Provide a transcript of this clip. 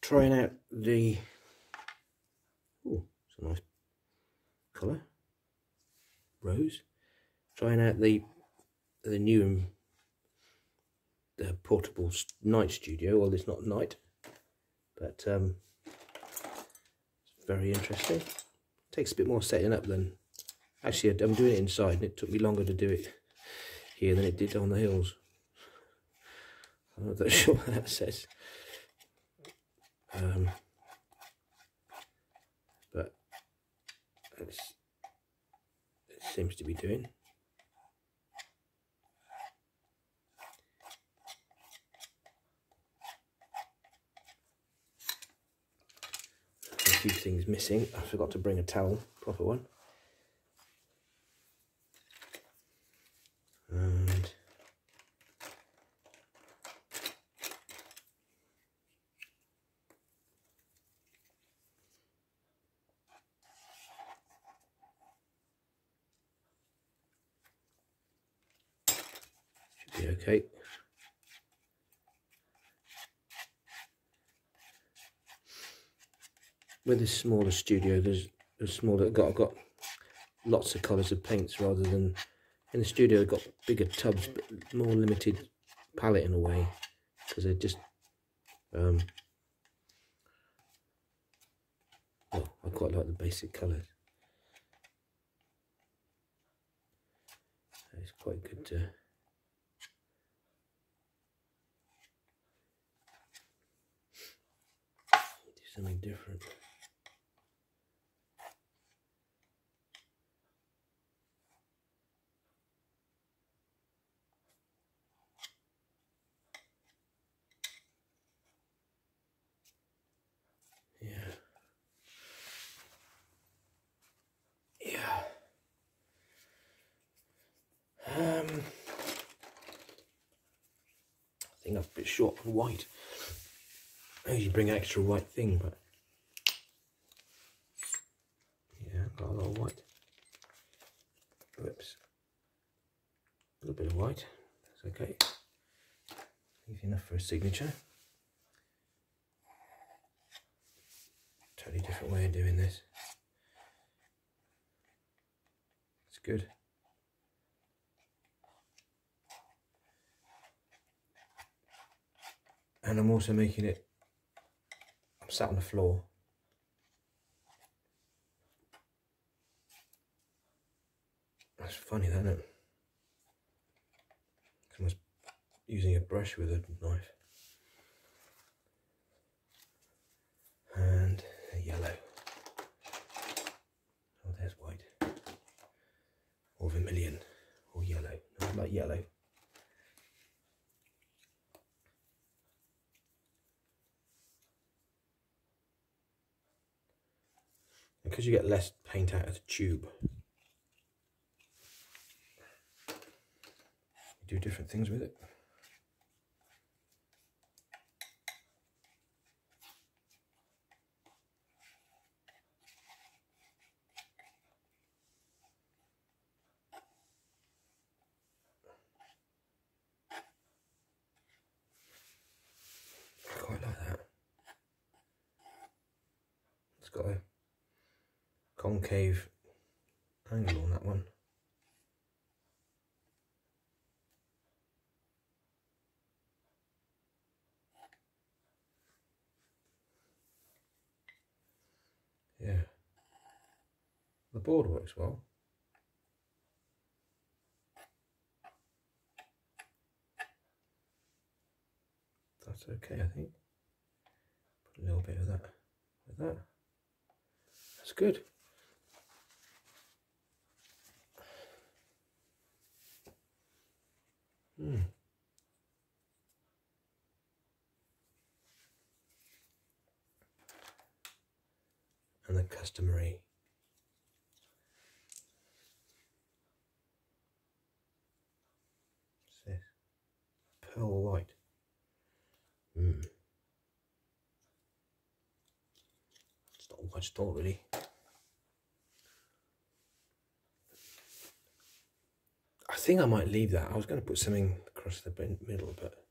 trying out the, oh, it's a nice colour, rose. Trying out the new the portable night studio. Well, it's not night, but it's very interesting. Takes a bit more setting up than, actually I'm doing it inside and it took me longer to do it here than it did on the hills. I'm not that sure what that says. But it seems to be doing. A few things missing. I forgot to bring a towel, proper one. And should be okay. With this smaller studio, there's a smaller. I've got lots of colours of paints rather than in the studio. I've got bigger tubs, but more limited palette in a way because they're just. Well, I quite like the basic colours. So it's quite good to. Do something different. I think that's a bit short on white. I usually bring an extra white thing, but yeah, got a lot of white. Whoops. A little bit of white. That's okay. Easy enough for a signature. Totally different way of doing this. It's good. And I'm also making it, I'm sat on the floor. That's funny, isn't it? I was using a brush with a knife. And a yellow. Oh, there's white. Or vermilion. Or yellow. No, I like yellow. Because you get less paint out of the tube, you do different things with it. I quite like that. It's got a concave angle on that one. Yeah, the board works well. That's okay, I think. Put a little bit of that with that. That's good. And the customary pearl white. It's not much at all, really. I think I might leave that. I was going to put something across the middle, but